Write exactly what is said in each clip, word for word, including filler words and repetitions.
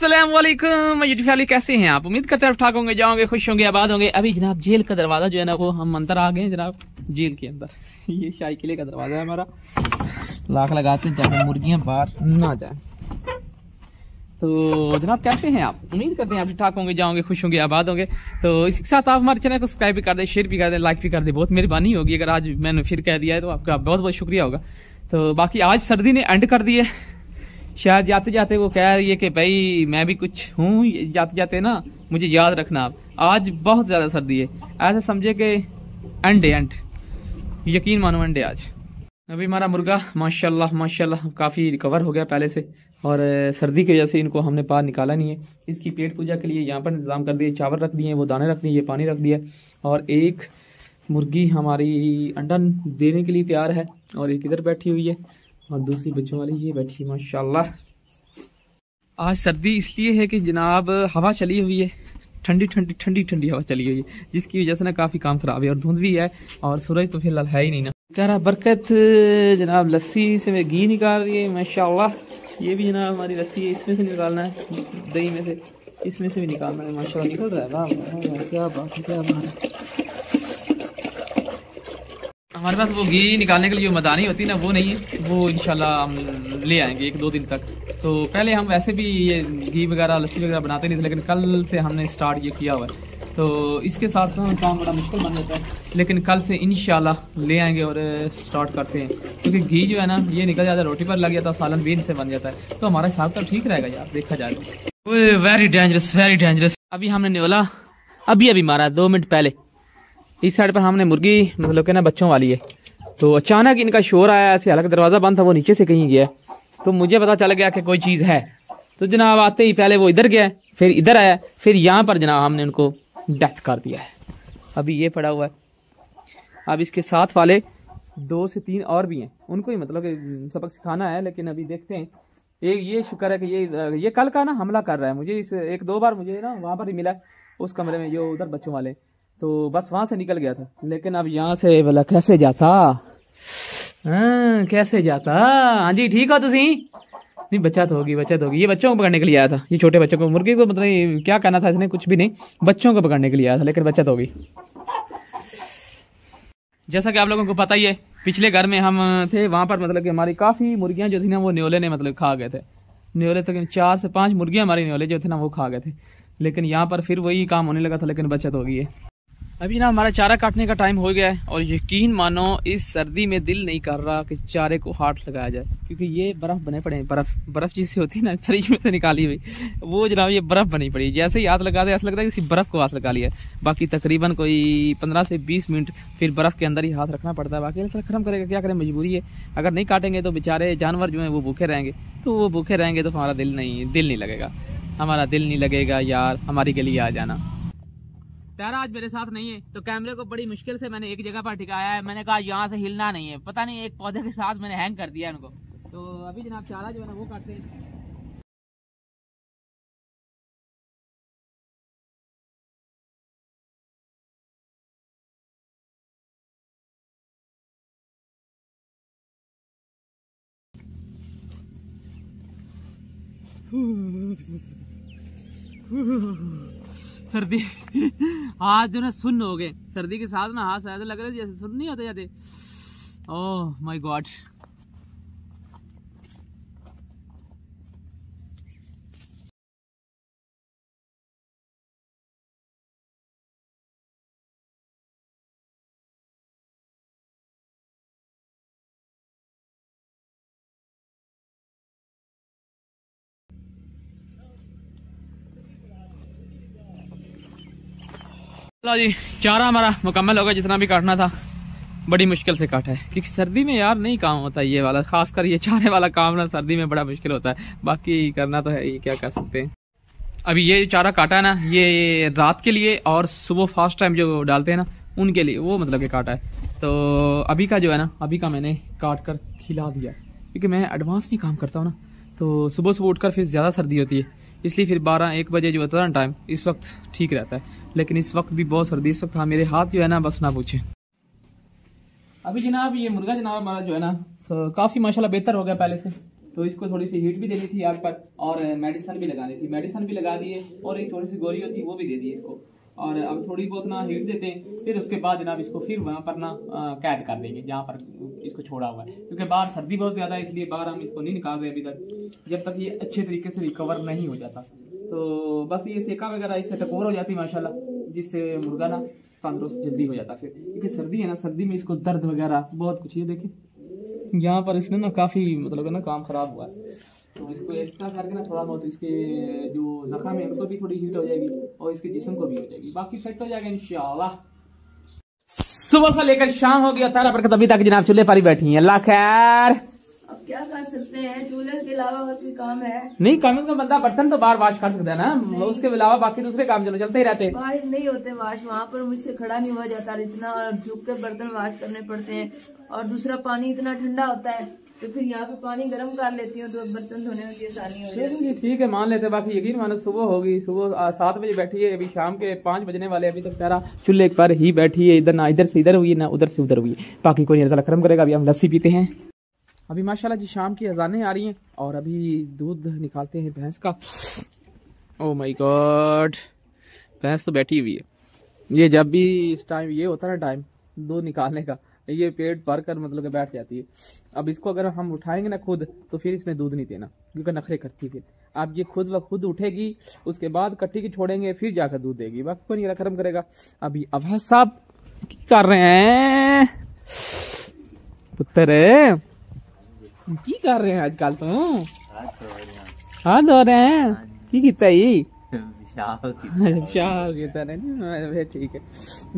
अस्सलाम वालेकुम YouTube family, कैसे हैं आप? उम्मीद करते हैं ठाक होंगे, जाओगे, खुश होंगे, आबाद होंगे। अभी जनाब जेल का दरवाजा जो है ना वो हम अंदर आ गए हैं जनाब, जेल के अंदर। ये शाही किले का दरवाजा है हमारा, लाख लगाते हैं ताकि मुर्गियां बाहर ना जाए। तो जनाब कैसे हैं आप? उम्मीद करते हैं आप ठाक होंगे, जाओगे, खुश होंगे, आबाद होंगे। तो इसके साथ आप हमारे चैनल को सब्सक्राइब भी कर दें, शेयर भी कर दें, लाइक भी कर दें। बहुत मेहरबानी होगी अगर आज मैंने फिर कह दिया है तो आपका बहुत बहुत शुक्रिया होगा। तो बाकी आज सर्दी ने एंड कर दी है। शायद जाते जाते वो कह रही है कि भाई मैं भी कुछ हूँ, जाते जाते ना मुझे याद रखना आप। आज बहुत ज्यादा सर्दी है, ऐसा समझे कि एंड एंड यकीन मानो एंड आज। अभी हमारा मुर्गा माशाल्लाह माशाल्लाह काफ़ी रिकवर हो गया पहले से, और सर्दी की वजह से इनको हमने बाहर निकाला नहीं है। इसकी पेट पूजा के लिए यहाँ पर इंतजाम कर दिए, चावल रख दिए, वो दाने रख दिए, पानी रख दिया। और एक मुर्गी हमारी अंडा देने के लिए तैयार है, और एक इधर बैठी हुई है, और दूसरी बच्चों वाली ये बैठी है माशाल्लाह। आज सर्दी इसलिए है कि जनाब हवा चली हुई है, ठंडी ठंडी ठंडी ठंडी हवा चली हुई है, जिसकी वजह से ना काफ़ी काम खराब है, और धुंध भी है, और सूरज तो फिलहाल है ही नहीं ना। तेरा बरकत जनाब लस्सी से में घी निकाल रही है माशाल्लाह। ये भी जनाब हमारी लस्सी है, इसमें से निकालना है, दही में से, इसमें से भी निकालना है माशाल्लाह। निकल रहा है, वाह क्या बात है, क्या बात है। हमारे पास वो घी निकालने के लिए जो मदानी होती है ना वो नहीं है, वो इंशाल्लाह हम ले आएंगे एक दो दिन तक। तो पहले हम वैसे भी ये घी वगैरह लस्सी वगैरह बनाते नहीं थे, लेकिन कल से हमने स्टार्ट ये किया हुआ है। तो इसके साथ ना काम बड़ा मुश्किल बन जाता है, लेकिन कल से इंशाल्लाह ले आएंगे और स्टार्ट करते हैं। क्योंकि घी जो है ना ये निकल जाता है, रोटी पर लग जाता है, सालन भी इनसे बन जाता है। तो हमारा हिसाब तो ठीक रहेगा यार, देखा जाए तो। Very dangerous very dangerous. अभी हमने न्योला अभी अभी मारा दो मिनट पहले। इस साइड पर हमने मुर्गी मतलब के ना बच्चों वाली है, तो अचानक इनका शोर आया, ऐसे हालांकि दरवाजा बंद था, वो नीचे से कहीं गया, तो मुझे पता चल गया कि कोई चीज है। तो जनाब आते ही पहले वो इधर गया, फिर इधर आया, फिर यहाँ पर जनाब हमने उनको डेथ कर दिया है। अभी ये पड़ा हुआ है। अब इसके साथ वाले दो से तीन और भी हैं, उनको ही मतलब सबक सिखाना है, लेकिन अभी देखते हैं। एक ये शुक्र है कि ये ये कल का ना हमला कर रहा है मुझे, इस एक दो बार मुझे ना वहाँ पर ही मिला उस कमरे में, जो उधर बच्चों वाले, तो बस वहां से निकल गया था। लेकिन अब यहाँ से बोला कैसे जाता, हाँ कैसे जाता। हाँ जी ठीक हो तुसी? नहीं बच्चा तो होगी, बच्चा तो होगी। ये बच्चों को पकड़ने के लिए आया था, ये छोटे बच्चों को। मुर्गी को मतलब क्या कहना था इसने, कुछ भी नहीं, बच्चों को पकड़ने के लिए आया था, लेकिन बच्चा तो होगी। जैसा कि आप लोगों को पता ही है, पिछले घर में हम थे, वहां पर मतलब कि हमारी काफी मुर्गियां जो थी ना वो न्योले ने मतलब खा गए थे। न्योले तक चार से पांच मुर्गियां हमारी न्योले जो थे ना वो खा गए थे। लेकिन यहाँ पर फिर वही काम होने लगा था, लेकिन बचत हो गई है। अभी ना हमारा चारा काटने का टाइम हो गया है, और यकीन मानो इस सर्दी में दिल नहीं कर रहा कि चारे को हाथ लगाया जाए, क्योंकि ये बर्फ बने पड़े हैं। बर्फ बर्फ जिससे होती है ना फ्रिज में से निकाली हुई, वो जनाब ये बर्फ बनी पड़ी। जैसे ही हाथ लगाते ऐसा लगता है किसी बर्फ को हाथ लगा लिया। बाकी तकरीबन कोई पंद्रह से बीस मिनट फिर बर्फ के अंदर ही हाथ रखना पड़ता है। बाकी ऐसा खत्म करेगा, क्या करें, मजबूरी है। अगर नहीं काटेंगे तो बेचारे जानवर जो है वो भूखे रहेंगे, तो वो भूखे रहेंगे तो हमारा दिल नहीं दिल नहीं लगेगा हमारा दिल नहीं लगेगा यार, हमारी गली आ जाना। प्यारा आज मेरे साथ नहीं है, तो कैमरे को बड़ी मुश्किल से मैंने एक जगह पर टिकाया है। मैंने कहा यहाँ से हिलना नहीं है, पता नहीं एक पौधे के साथ मैंने हैंग कर दिया इनको। तो अभी जनाब चारा जो है ना वो काटते हैं। सर्दी हाथ जो ना सुन्न हो गए, सर्दी के साथ ना हाथ ऐसे लग रहे जैसे सुन्न नहीं होते जाते। Oh my God. लो जी, चारा हमारा मुकम्मल हो गया, जितना भी काटना था। बड़ी मुश्किल से काटा है, क्योंकि सर्दी में यार नहीं काम होता ये वाला, खासकर ये चारे वाला काम ना सर्दी में बड़ा मुश्किल होता है। बाकी करना तो है ही, क्या कर सकते हैं। अभी ये चारा काटा है ना, ये रात के लिए और सुबह फास्ट टाइम जो डालते हैं ना उनके लिए, वो मतलब कि काटा है। तो अभी का जो है ना, अभी का मैंने काट कर खिला दिया, क्योंकि मैं एडवांस में काम करता हूँ ना, तो सुबह सुबह उठकर फिर ज़्यादा सर्दी होती है, इसलिए फिर बारह एक बजे जो होता है ना टाइम, इस वक्त ठीक रहता है। लेकिन इस वक्त भी बहुत सर्दी, इस वक्त हाँ मेरे हाथ जो है ना बस ना पूछे। अभी जनाब ये मुर्गा जनाब हमारा जो है ना तो काफ़ी माशाल्लाह बेहतर हो गया पहले से। तो इसको थोड़ी सी हीट भी देनी थी आग पर और मेडिसिन भी लगानी थी, मेडिसिन भी लगा दिए और एक छोटी सी गोली होती है वो भी दे दी इसको। और अब थोड़ी बहुत ना हीट देते हैं, फिर उसके बाद जनाब इसको फिर वहाँ पर ना कैद कर देंगे जहाँ पर इसको छोड़ा हुआ है, क्योंकि बाहर सर्दी बहुत ज़्यादा है इसलिए बाहर हम इसको नहीं निकाल रहे अभी तक, जब तक ये अच्छे तरीके से रिकवर नहीं हो जाता। तो बस ये सेका वगैरह इससे टकोर हो जाती माशाल्लाह, जिससे मुर्गा ना तंदुरुस्त जल्दी हो जाता फिर, क्योंकि सर्दी है ना, सर्दी में इसको दर्द वगैरह बहुत कुछ। ये देखें यहाँ पर इसने ना काफ़ी मतलब ना काम ख़राब हुआ है, तो इसको इस तरह करके ना थोड़ा बहुत इसके जो जख्म है उनको भी थोड़ी हीट हो जाएगी और इसके जिस्म को भी हो जाएगी, बाकी सेट हो जाएगा इंशाल्लाह। सुबह से लेकर शाम हो गया तारा बरकत अभी तक जनाब चूल्हे पर ही बैठी हैं। अल्लाह खैर, अब क्या कर सकते हैं, चूल्हे के अलावा और कोई काम है नहीं? कम से कम बंदा बर्तन तो बार वाश कर सकता है ना, उसके अलावा बाकी दूसरे काम चलो चलते ही रहते हैं। वाश नहीं होते वाश, वहाँ पर मुझसे खड़ा नहीं हुआ जाता, इतना झुक के बर्तन वाश करने पड़ते हैं। और दूसरा पानी इतना ठंडा होता है, तो फिर यहाँ पे पानी गर्म कर लेती हूँ तो बर्तन धोने में भी आसानी हो जाती है। ठीक है मान लेते, बाकी यकीन मानो सुबह होगी, सुबह सात बजे बैठी है, अभी शाम के पाँच बजने वाले, अभी तक तारा चूल्हे पर ही बैठी है, इधर ना इधर से इधर हुई ना उधर से उधर हुई, बाकी कोई अल्लाह करम करेगा। अभी हम लस्सी पीते हैं, अभी माशाल्लाह जी शाम की अजानें आ रही हैं और अभी दूध निकालते हैं भैंस का। ओह माय गॉड, भैंस तो बैठी हुई है, ये जब भी इस टाइम ये होता है ना टाइम दूध निकालने का, ये पेट भर कर मतलब के बैठ जाती है। अब इसको अगर हम उठाएंगे ना खुद तो फिर इसने दूध नहीं देना, क्योंकि नखरे करती है। अब ये खुद व खुद उठेगी, उसके बाद कट्टी की छोड़ेंगे, फिर जाकर दूध देगी, बाकी कोई नहीं करम करेगा। अभी अवैध साहब क्या कर रहे हैं पुत्र, की कर रहे हैं आजकल? तो हाँ धो रहे हैं की कितना ही ठीक है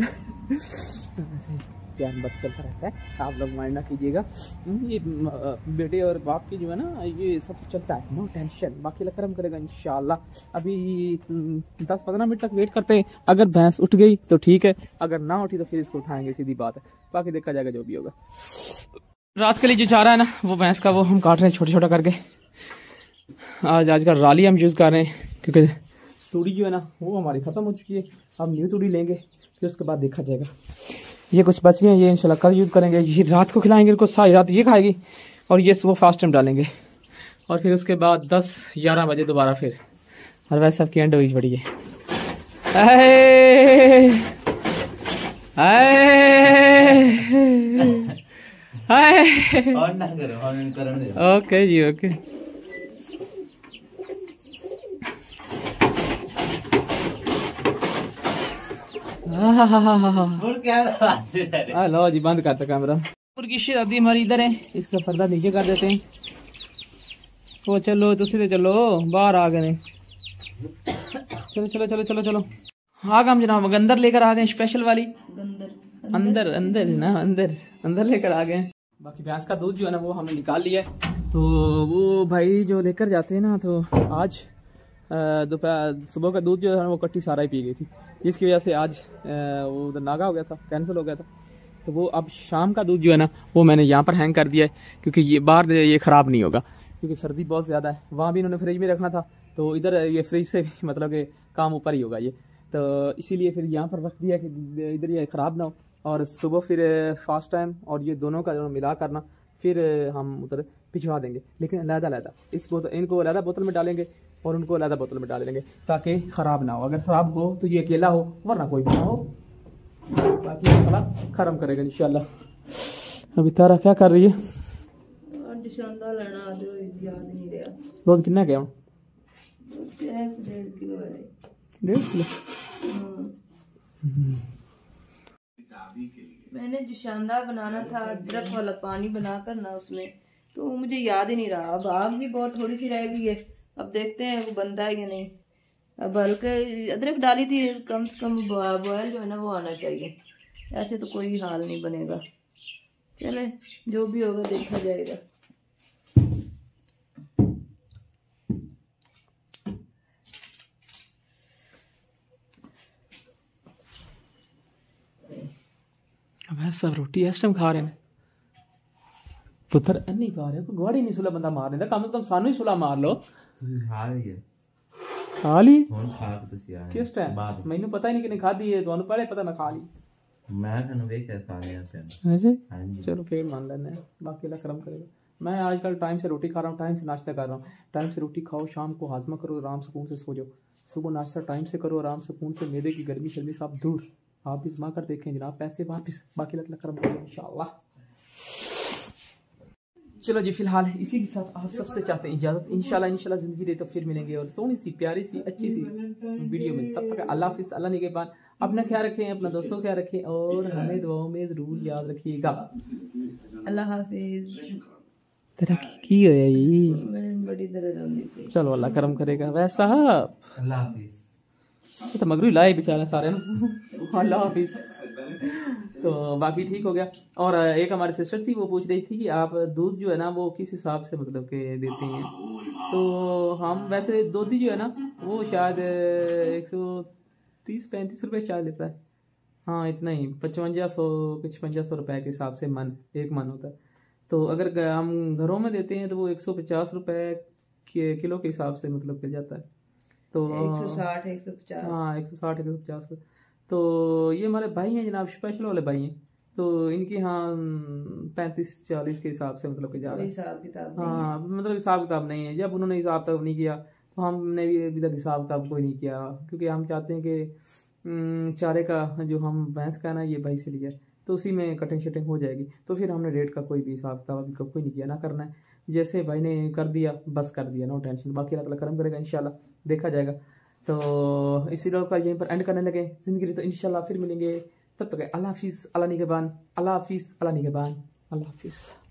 प्यार बस चलता रहता है, आप लोग माइंड ना कीजिएगा। ये बेटे और बाप की जो है ना ये सब चलता है, नो टेंशन, बाकी अल्लाह करम करेगा इंशाल्लाह। अभी दस पंद्रह मिनट तक वेट करते हैं, अगर भैंस उठ गई तो ठीक है, अगर ना उठी तो फिर इसको उठाएंगे, सीधी बात है, बाकी देखा जाएगा जो भी होगा। रात के लिए जो चारा है ना वो भैंस का वो हम काट रहे हैं छोटा छोटा करके। आज आज का राली हम यूज़ कर रहे हैं, क्योंकि तूड़ी जो है ना वो हमारी ख़त्म हो चुकी है, अब न्यू तूड़ी लेंगे, फिर उसके बाद देखा जाएगा। ये कुछ बच गए, ये इंशाल्लाह कल यूज़ करेंगे, ये रात को खिलाएंगे इनको, सारी रात ये खाएगी और ये सुबह फास्ट टाइम डालेंगे, और फिर उसके बाद दस ग्यारह बजे दोबारा फिर। और वैसे सबकी एंड हुई पड़ी है। ओके जी ओके, लो जी बंद करता कैमरा। मुर्गी शादी हमारी इधर है, इसका पर्दा नीचे कर देते हैं। ओ चलो तो सीधे चलो, बाहर आ गए, चलो चलो चलो चलो चलो आ गए हम जनाब, अंदर लेकर आ गए स्पेशल वाली, अंदर अंदर अंदर ना अंदर अंदर लेकर आ गए। बाकी भैंस का दूध जो है ना वो हमने निकाल लिया है, तो वो भाई जो लेकर जाते हैं ना, तो आज दोपहर सुबह का दूध जो है वो कट्टी सारा ही पी गई थी, जिसकी वजह से आज वो उधर नागा हो गया था, कैंसिल हो गया था। तो वो अब शाम का दूध जो है ना वो मैंने यहाँ पर हैंग कर दिया है, क्योंकि ये बाहर ये ख़राब नहीं होगा, क्योंकि सर्दी बहुत ज़्यादा है। वहाँ भी इन्होंने फ्रिज में रखना था, तो इधर ये फ्रिज से मतलब कि काम ऊपर ही होगा ये, तो इसीलिए फिर यहाँ पर रख दिया कि इधर ये ख़राब ना हो। और सुबह फिर फास्ट टाइम और ये दोनों का जो मिला करना, फिर हम उधर भिजवा देंगे, लेकिन अलहदा अलहदा, इस बोतल इनको अलहदा बोतल में डालेंगे और उनको अलहदा बोतल में डाल देंगे, ताकि ख़राब ना हो। अगर ख़राब हो तो ये अकेला हो, वरना कोई भी ना हो, बाकी अल्लाह करम करेगा इंशाल्लाह। अभी तारा क्या कर रही है? रोज कितना गया डेढ़ किलो। मैंने जो शानदार बनाना था अदरक वाला पानी बनाकर ना उसमें, तो मुझे याद ही नहीं रहा। अब आग भी बहुत थोड़ी सी रह गई है, अब देखते हैं वो बनता है या नहीं। अब हल्के अदरक डाली थी, कम से कम बॉयल जो है ना वो आना चाहिए, ऐसे तो कोई हाल नहीं बनेगा। चले जो भी होगा देखा जाएगा। अब सब रोटी इस टाइम खा रहे हैं, पुत्र नहीं खा रहे, गवाड़ी नहीं सुला बंदा मार रहा, कम से कम सानू ही सुला मार लो। खा ली किस टाइम? मैनू पता ही नहीं कि खाधी है, तुहानू पहले पता मैं खा ली। मैं ऐसे चलो फिर मान लेने, बाकी अल्लाह करम करेगा। मैं आजकल टाइम से रोटी खा रहा हूँ, टाइम से नाश्ता कर रहा हूँ। टाइम से रोटी खाओ, शाम को हाजमा करो, आराम सुकून से सो जाओ। सुबह नाश्ता टाइम से करो, आराम सुकून से, मैदे की गर्मी शर्मी सब दूर। आप इस्मा कर देखें जनाब, पैसे वापस, बाकी अल्लाह करम करेगा इंशाल्लाह। चलो जी, फिलहाल इसी के साथ आप सबसे चाहते हैं इजाज़त। इंशाल्लाह इंशाल्लाह ज़िंदगी रहे तो फिर मिलेंगे और सोनी सी प्यारी सी अच्छी सी वीडियो में। तब तक अल्लाह हाफिज़, अल्लाह निगहबान। अपना ख्याल रखें, अपना दोस्तों का ख्याल रखें और हमें दुआओं में ज़रूर याद रखिएगा। अल्लाह हाफिज। तेरा की हो ये बड़ी दर्द होती थी। चलो अल्लाह करम करेगा। वैसा अल्लाह हाफिज़ तो मगरू लाए बेचारा सारे ना। अल्लाह हाफिज़। तो बाकी ठीक हो गया। और एक हमारी सिस्टर थी, वो पूछ रही थी कि आप दूध जो है ना वो किस हिसाब से मतलब के देते हैं। तो हम वैसे दूधी जो है ना वो शायद एक सौ तीस पैंतीस रुपये शायद लेता है। हाँ इतना ही, पचवंजा सौ पचवंजा सौ रुपये के हिसाब से मन एक मन होता है। तो अगर हम घरों में देते हैं तो वो एक सौ पचास रुपये के किलो के हिसाब से मतलब के जाता है। तो एक सौ साठ एक सौ पचास हाँ एक सौ साठ एक सौ पचास। तो ये हमारे भाई हैं जनाब, स्पेशल वाले भाई हैं। तो इनके यहाँ पैंतीस चालीस के हिसाब से मतलब के जा रहा है। हिसाब किताब हाँ मतलब हिसाब किताब नहीं है। जब उन्होंने हिसाब किताब नहीं किया तो हमने भी अभी तक हिसाब किताब कोई नहीं किया, क्योंकि हम चाहते हैं कि चारे का जो हम भैंस का ना ये भाई से लिया तो उसी में कटिंग शटिंग हो जाएगी। तो फिर हमने रेट का कोई भी हिसाब किताब अभी कोई नहीं किया, ना करना है। जैसे भाई ने कर दिया बस कर दिया, नो टेंशन। बाकी अल्लाह ताला करम करेगा इंशाल्लाह, देखा जाएगा। तो इसी लोग का यहीं पर एंड करने लगे। जिंदगी तो इंशाल्लाह फिर मिलेंगे। तब तक अल्लाह हाफिज़, अल्लाह निगहबान, अल्लाह हाफिज़, अल्लाह निगहबान, अल्लाह हाफिज़।